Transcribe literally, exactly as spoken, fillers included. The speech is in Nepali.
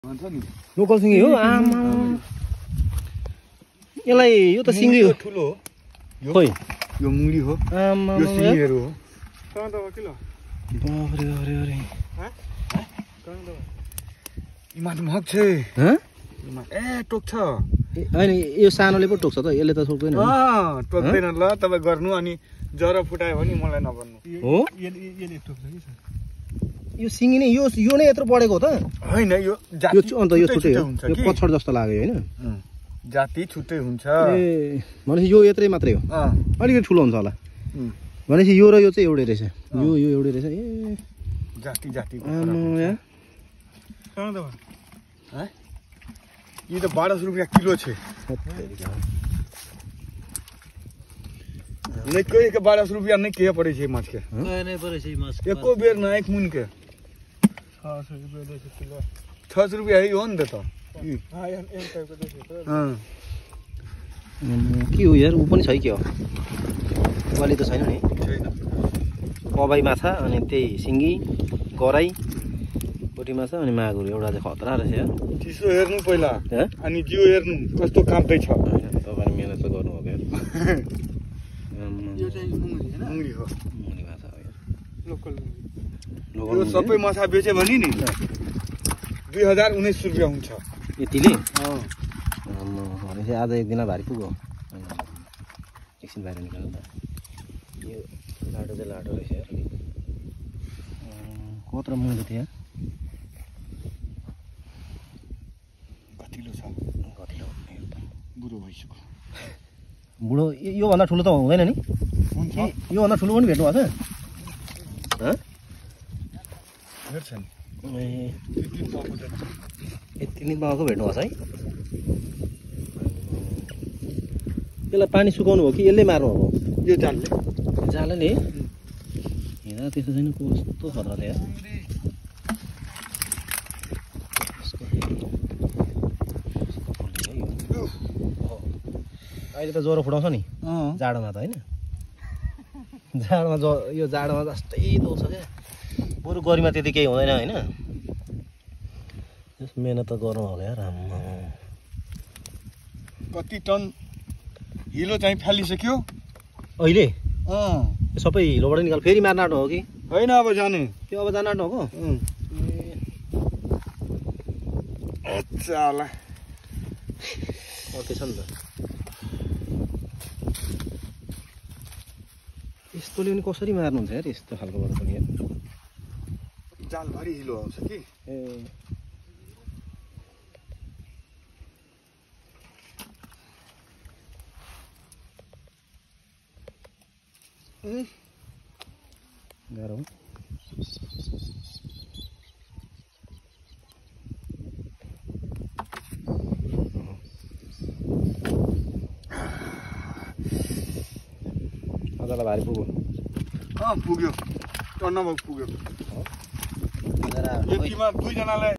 लोकल सिंगी हो आमा यसलाई यो त सिंगी हो ठुलो हो खोइ यो मुंगी हो आमा यो सिंगीहरु हो कहाँ दबा किलो बाफ रे अरे अरे हैं कहाँ दबा इमान मग छे ह ए टोक्छ हैन यो सानोले पो टोक्छ त यसले त सक्दैन अ टोक्दैन ल तपाई गर्नु अनि जरा फुटायो भने मलाई नभन्नु हो यसले टोक्छ कि सर यो सिंगी नै यो यो नै यत्रो बढेको त हैन यो यो अन्त यो छुट्टै हो यो पछड जस्तो लाग्यो हैन जाति छुट्टै हुन्छ ए भनेपछि यो यत्रै मात्रै हो अ अलिकति ठुलो हुन्छ होला भनेपछि यो र यो चाहिँ एउटै रहेछ यो यो एउटै रहेछ ए जाति जाति आमा यार कहाँ दबा हैं ये तो बारह सौ रुपया किलो छे नहीं कोई के बारह सौ रुपया नहीं के पड़े छे माछ के नहीं नहीं पड़े छे माछ एको बेर ना एक मुन के छह सौ रुपया दे किलो छह सौ रुपया है हो नि त त हां एम एम टाइपको देखे हां के हो यार उ पनि छै के हो वाली त छैन नि छैन पबाई माछा अनि त्यही सिंगी गराई पोटी माछा अनि मागुर एउटा चाहिँ खतरा रहेछ यार चिसो हेर्नु पहिला ह अनि जिउ हेर्नु कस्तो काप्दै छ तपाईले मेहनत त गर्नु हो यार यो चाहिँ मुंगी हैन मुंगी हो मुनी माछा हो यार लोकल लोकल यो सबै माछा बेचे भने नि दुई हजार उन्नाइस रुपैयाँ हुन्छ यतिले अँ आम्मा भनेपछि आज एक दिन भारी पुग्यो एकछिन बाहिर निकाल्नु त यो लाटो चाहिँ लाटो रहेछ यार कत्रो मुनि थियो कतिलो छ कतिलो बुढो भइसक्यो बुढो यो भन्दा ठुलो त हुँदैन नि हुन्छ यो भन्दा ठुलो पनि भेट्नु भएको छ ह हेर्छ नि ए तिन पाउको त यति नै पाएको भेट्नु भएको छ है यसलाई पानी सुकाउनु हो कि यसले मार्नु हो यो जालले जालले हेर त्यस्तो छैन कस्तो खतरा छ यार अहिले त ज्वरो फुटाउँछ नि जाडोमा त होइन जाडोमा ज यो जाडोमा जस्तै दोष क्या बरु गरिमा त्यति केही हुँदैन होइन मेहनत त गर्नु होला यार आम्मा कति टन हिलो चाहिँ फालिसक्यो अहिले अँ यो सबै हिलोबाट निकाल फेरि मार्न आँट्नु हो कि होइन अब जाने त्यो अब जान आँट्नु हो चाला अर्कै छ नि त यस्तोले पनि कसरी मार्नुहुन्छ यार यस्तो खालकोबाट पनि यार जालभरि हिलो आउँछ कि ए गाह्रो हो अझलाई भारी पुग्यो अँ पुग्यो टन्न पुग्यो जरा यतिमा दुईजनालाई